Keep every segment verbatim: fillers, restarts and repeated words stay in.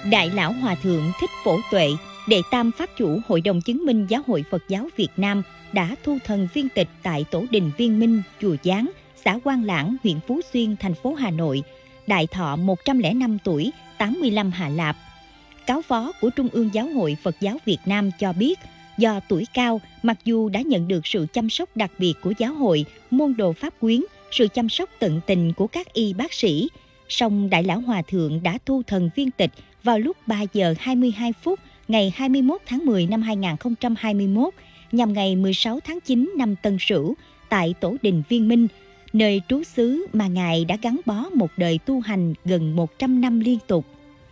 Đại lão Hòa thượng Thích Phổ Tuệ, đệ tam pháp chủ Hội đồng chứng minh Giáo hội Phật giáo Việt Nam đã thu thần viên tịch tại Tổ đình Viên Minh, chùa Giáng, xã Quang Lãng, huyện Phú Xuyên, thành phố Hà Nội, đại thọ một trăm lẻ năm tuổi, tám mươi lăm Hạ Lạp. Cáo phó của Trung ương Giáo hội Phật giáo Việt Nam cho biết, do tuổi cao, mặc dù đã nhận được sự chăm sóc đặc biệt của giáo hội, môn đồ pháp quyến, sự chăm sóc tận tình của các y bác sĩ, song Đại lão Hòa thượng đã thu thần viên tịch vào lúc ba giờ hai mươi hai phút ngày hai mươi mốt tháng mười năm hai nghìn không trăm hai mươi mốt, nhằm ngày mười sáu tháng chín năm Tân Sửu, tại Tổ đình Viên Minh, nơi trú xứ mà Ngài đã gắn bó một đời tu hành gần một trăm năm liên tục.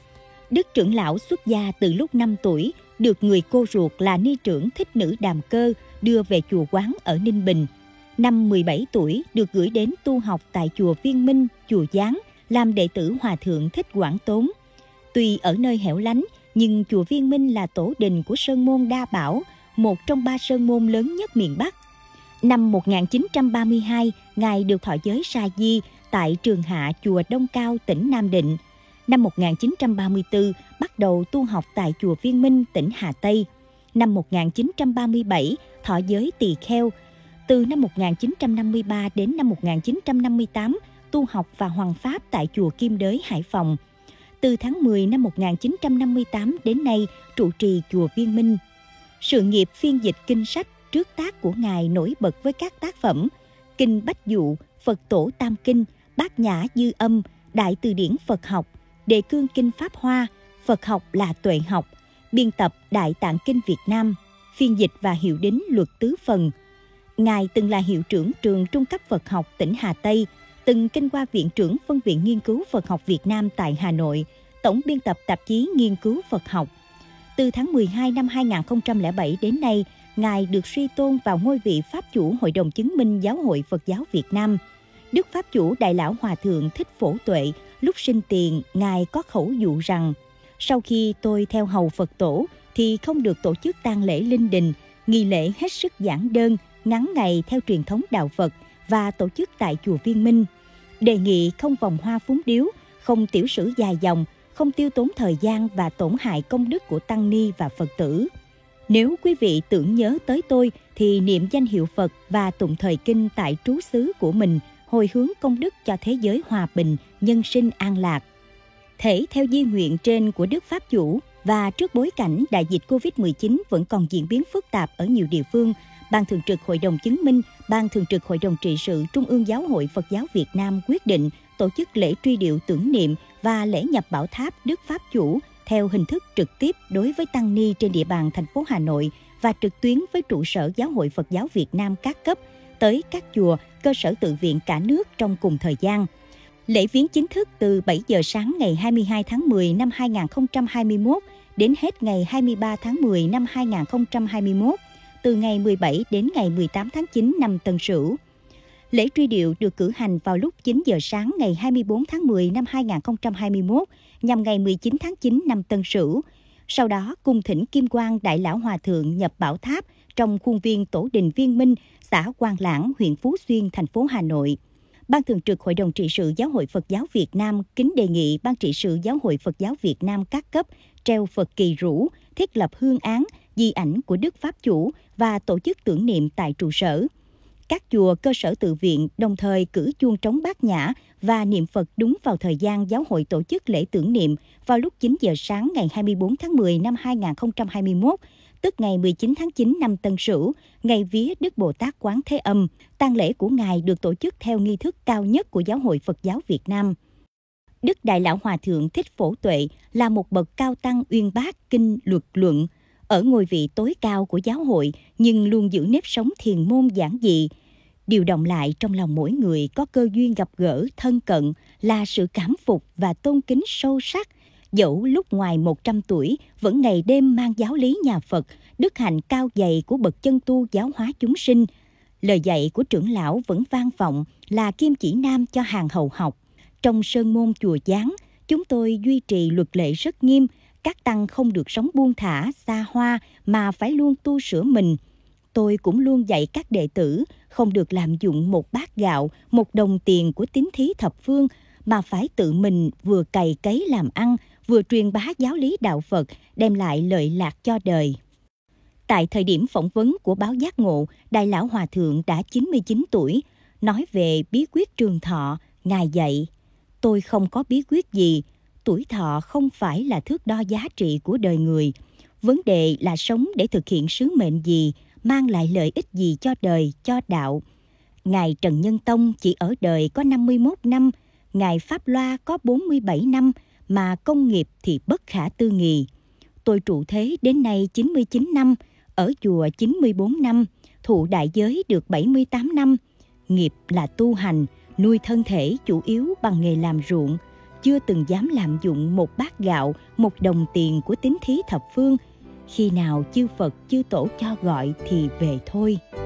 Đức trưởng lão xuất gia từ lúc năm tuổi, được người cô ruột là ni trưởng Thích Nữ Đàm Cơ đưa về chùa Quán ở Ninh Bình. Năm mười bảy tuổi được gửi đến tu học tại chùa Viên Minh, chùa Giáng, làm đệ tử Hòa thượng Thích Quảng Tốn. Tuy ở nơi hẻo lánh, nhưng chùa Viên Minh là tổ đình của Sơn môn Đa Bảo, một trong ba sơn môn lớn nhất miền Bắc. Năm một nghìn chín trăm ba mươi hai, Ngài được thọ giới sa di tại Trường Hạ, chùa Đông Cao, tỉnh Nam Định. Năm một nghìn chín trăm ba mươi tư, bắt đầu tu học tại chùa Viên Minh, tỉnh Hà Tây. Năm một nghìn chín trăm ba mươi bảy, thọ giới tỳ kheo. Từ năm một nghìn chín trăm năm mươi ba đến năm một nghìn chín trăm năm mươi tám, tu học và hoằng pháp tại chùa Kim Đới, Hải Phòng. Từ tháng mười năm một nghìn chín trăm năm mươi tám đến nay, trụ trì chùa Viên Minh. Sự nghiệp phiên dịch kinh sách trước tác của Ngài nổi bật với các tác phẩm Kinh Bách Dụ, Phật Tổ Tam Kinh, Bát Nhã Dư Âm, Đại Từ điển Phật học, Đề cương Kinh Pháp Hoa, Phật học là tuệ học, biên tập Đại Tạng Kinh Việt Nam, phiên dịch và hiệu đính Luật Tứ Phần. Ngài từng là hiệu trưởng trường Trung cấp Phật học tỉnh Hà Tây, từng kinh qua viện trưởng phân viện nghiên cứu Phật học Việt Nam tại Hà Nội, tổng biên tập tạp chí Nghiên cứu Phật học. Từ tháng mười hai năm hai nghìn không trăm lẻ bảy đến nay, Ngài được suy tôn vào ngôi vị Pháp chủ Hội đồng chứng minh Giáo hội Phật giáo Việt Nam. Đức Pháp chủ Đại lão Hòa thượng Thích Phổ Tuệ, lúc sinh tiền, Ngài có khẩu dụ rằng: sau khi tôi theo hầu Phật tổ thì không được tổ chức tang lễ linh đình, nghi lễ hết sức giản đơn, ngắn ngày theo truyền thống đạo Phật và tổ chức tại chùa Viên Minh. Đề nghị không vòng hoa phúng điếu, không tiểu sử dài dòng, không tiêu tốn thời gian và tổn hại công đức của tăng ni và Phật tử. Nếu quý vị tưởng nhớ tới tôi thì niệm danh hiệu Phật và tụng thời kinh tại trú xứ của mình, hồi hướng công đức cho thế giới hòa bình, nhân sinh an lạc. Thể theo di nguyện trên của Đức Pháp chủ và trước bối cảnh đại dịch covid mười chín vẫn còn diễn biến phức tạp ở nhiều địa phương, Ban Thường trực Hội đồng chứng minh, Ban Thường trực Hội đồng trị sự Trung ương Giáo hội Phật giáo Việt Nam quyết định tổ chức lễ truy điệu tưởng niệm và lễ nhập bảo tháp Đức Pháp chủ theo hình thức trực tiếp đối với tăng ni trên địa bàn thành phố Hà Nội và trực tuyến với trụ sở Giáo hội Phật giáo Việt Nam các cấp tới các chùa, cơ sở tự viện cả nước trong cùng thời gian. Lễ viếng chính thức từ bảy giờ sáng ngày hai mươi hai tháng mười năm hai nghìn không trăm hai mươi mốt đến hết ngày hai mươi ba tháng mười năm hai nghìn không trăm hai mươi mốt, từ ngày mười bảy đến ngày mười tám tháng chín năm Tân Sửu. Lễ truy điệu được cử hành vào lúc chín giờ sáng ngày hai mươi bốn tháng mười năm hai nghìn không trăm hai mươi mốt, nhằm ngày mười chín tháng chín năm Tân Sửu. Sau đó, cung thỉnh Kim Quang Đại lão Hòa thượng nhập bảo tháp trong khuôn viên Tổ đình Viên Minh, xã Quang Lãng, huyện Phú Xuyên, thành phố Hà Nội. Ban Thường trực Hội đồng trị sự Giáo hội Phật giáo Việt Nam kính đề nghị Ban trị sự Giáo hội Phật giáo Việt Nam các cấp treo Phật kỳ rũ, thiết lập hương án, di ảnh của Đức Pháp chủ và tổ chức tưởng niệm tại trụ sở. Các chùa, cơ sở tự viện đồng thời cử chuông trống Bát Nhã và niệm Phật đúng vào thời gian giáo hội tổ chức lễ tưởng niệm vào lúc chín giờ sáng ngày hai mươi bốn tháng mười năm hai nghìn không trăm hai mươi mốt, tức ngày mười chín tháng chín năm Tân Sửu, ngày vía Đức Bồ Tát Quán Thế Âm. Tang lễ của Ngài được tổ chức theo nghi thức cao nhất của Giáo hội Phật giáo Việt Nam. Đức Đại lão Hòa thượng Thích Phổ Tuệ là một bậc cao tăng uyên bác kinh luật luận, ở ngôi vị tối cao của giáo hội nhưng luôn giữ nếp sống thiền môn giản dị. Điều động lại trong lòng mỗi người có cơ duyên gặp gỡ thân cận là sự cảm phục và tôn kính sâu sắc. Dẫu lúc ngoài một trăm tuổi vẫn ngày đêm mang giáo lý nhà Phật, đức hạnh cao dày của bậc chân tu giáo hóa chúng sinh. Lời dạy của trưởng lão vẫn vang vọng là kim chỉ nam cho hàng hầu học. Trong sơn môn chùa Giáng, chúng tôi duy trì luật lệ rất nghiêm. Các tăng không được sống buông thả, xa hoa mà phải luôn tu sửa mình. Tôi cũng luôn dạy các đệ tử không được lạm dụng một bát gạo, một đồng tiền của tín thí thập phương, mà phải tự mình vừa cày cấy làm ăn, vừa truyền bá giáo lý đạo Phật, đem lại lợi lạc cho đời. Tại thời điểm phỏng vấn của báo Giác Ngộ, Đại Lão Hòa Thượng đã chín mươi chín tuổi, nói về bí quyết trường thọ, Ngài dạy: tôi không có bí quyết gì, tuổi thọ không phải là thước đo giá trị của đời người. Vấn đề là sống để thực hiện sứ mệnh gì, mang lại lợi ích gì cho đời, cho đạo. Ngài Trần Nhân Tông chỉ ở đời có năm mươi mốt năm, Ngài Pháp Loa có bốn mươi bảy năm, mà công nghiệp thì bất khả tư nghị. Tôi trụ thế đến nay chín mươi chín năm, ở chùa chín mươi bốn năm, thụ đại giới được bảy mươi tám năm. Nghiệp là tu hành, nuôi thân thể chủ yếu bằng nghề làm ruộng, chưa từng dám lạm dụng một bát gạo, một đồng tiền của tín thí thập phương. Khi nào chư Phật chư Tổ cho gọi thì về thôi.